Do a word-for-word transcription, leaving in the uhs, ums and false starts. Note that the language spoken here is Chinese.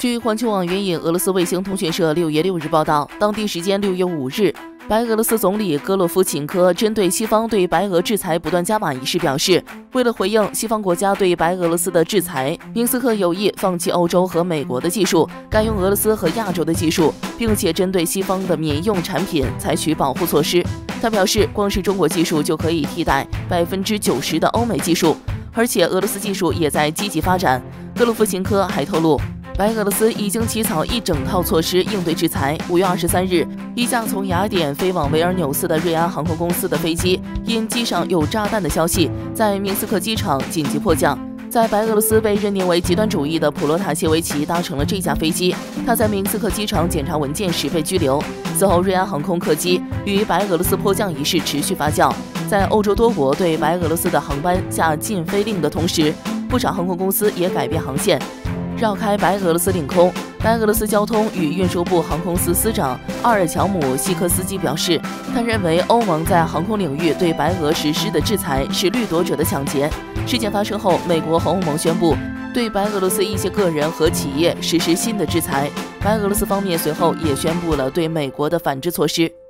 据环球网援引俄罗斯卫星通讯社六月六日报道，当地时间六月五日，白俄罗斯总理戈洛夫琴科针对西方对白俄制裁不断加码一事表示，为了回应西方国家对白俄罗斯的制裁，明斯克有意放弃欧洲和美国的技术，改用俄罗斯和亚洲的技术，并且针对西方的民用产品采取保护措施。他表示，光是中国技术就可以替代百分之九十的欧美技术，而且俄罗斯技术也在积极发展。戈洛夫琴科还透露，白俄罗斯已经起草一整套措施应对制裁。五月二十三日，一架从雅典飞往维尔纽斯的瑞安航空公司的飞机因机上有炸弹的消息，在明斯克机场紧急迫降。在白俄罗斯被认定为极端主义的普罗塔谢维奇搭乘了这架飞机，他在明斯克机场检查文件时被拘留。此后，瑞安航空客机与白俄罗斯迫降一事持续发酵，在欧洲多国对白俄罗斯的航班下禁飞令的同时，不少航空公司也改变航线，绕开白俄罗斯领空。白俄罗斯交通与运输部航空司司长阿尔乔姆西科斯基表示，他认为欧盟在航空领域对白俄实施的制裁是掠夺者的抢劫。事件发生后，美国和欧盟宣布对白俄罗斯一些个人和企业实施新的制裁。白俄罗斯方面随后也宣布了对美国的反制措施。